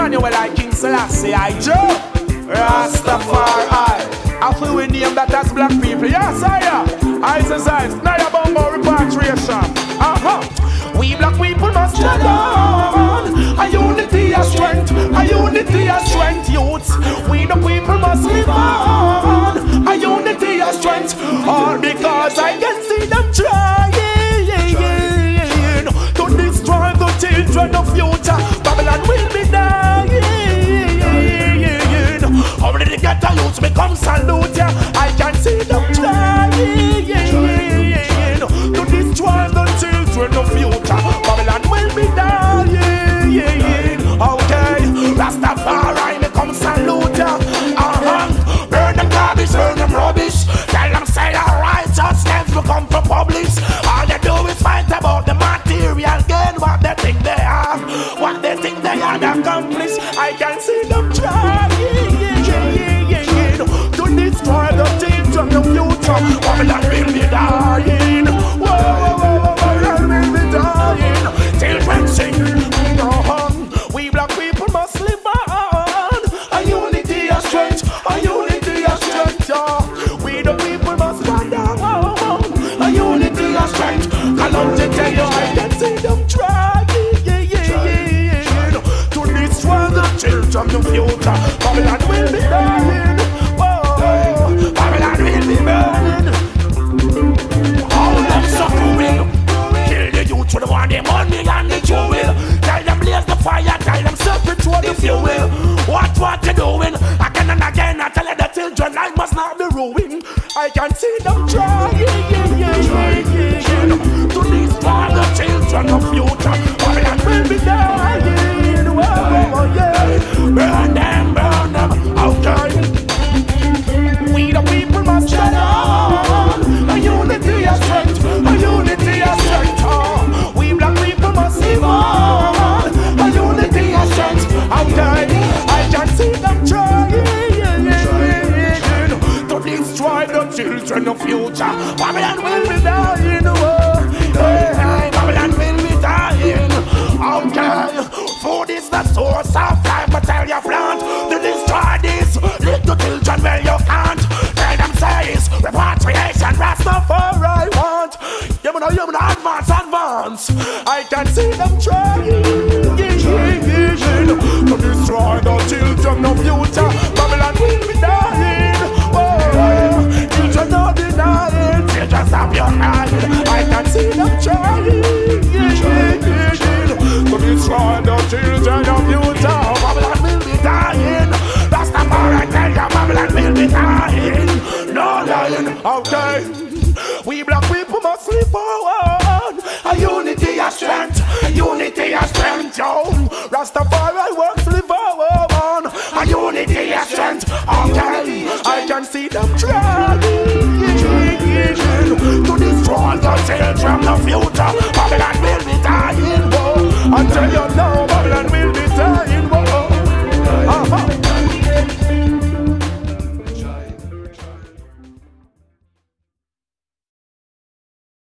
Emmanuel like King Selassie, I Joe Rastafari. I feel we name that as black people. Yes, I am. Eyes and eyes. Now you're about more repatriation. We black people must stand on. A unity of strength. A unity of strength, youths. We the people must live on. A unity of strength. All because I can see them trying to destroy the children of future. Babylon will be dying. Already get a youth become salute ya. I can see them trying to destroy the children of future. Babylon will be dying. Okay, Rastafari become salute ya. Burn them garbage, burn them rubbish. Tell them say our righteousness become for publish. All they do is fight about the material gain. What they think they have, what they think they had accomplished. I can see them trying to destroy the things of the future. Babylon will be dying. Babylon will be dying. Children sing. We black people must live on. A unity of strength. A unity of strength. We the people must stand up. A unity of strength. Cause I'm to tell you, I can see them trying to destroy the children of the future. Babylon will be dying. Babylon will be burning. All them suffering. Kill the youth for the one they money and the jewel. Tell them blaze the fire, tell them separate through the fuel. What you doing? Again and again I tell the children I must not be ruined. I can see them trying to destroy the children of future. Babylon will be dying. Burn them, okay. We the people must stand on. A unity of strength. A unity of strength. We black people must live on. A unity of strength. Okay, I can see them trying to destroy the children of future. Babylon will be dying. Babylon will be dying. Okay, food is the source of life, but tell your plant to destroy this little children where you can't. Tell them says repatriation, Rastafari want. You know, advance. I can see them trying to destroy the children of future. Babylon will be dying. Children are denying. Children stop your hand. I can see them trying to destroy the children of future. Babylon will be dying. Rastafari tell you Babylon will be dying. No lying. Okay, we black people must live forward. A unity of strength. A unity of strength, yo. Rastafari works live forward. A unity of strength. Okay, I can see them trying to destroy the children of future. Babylon will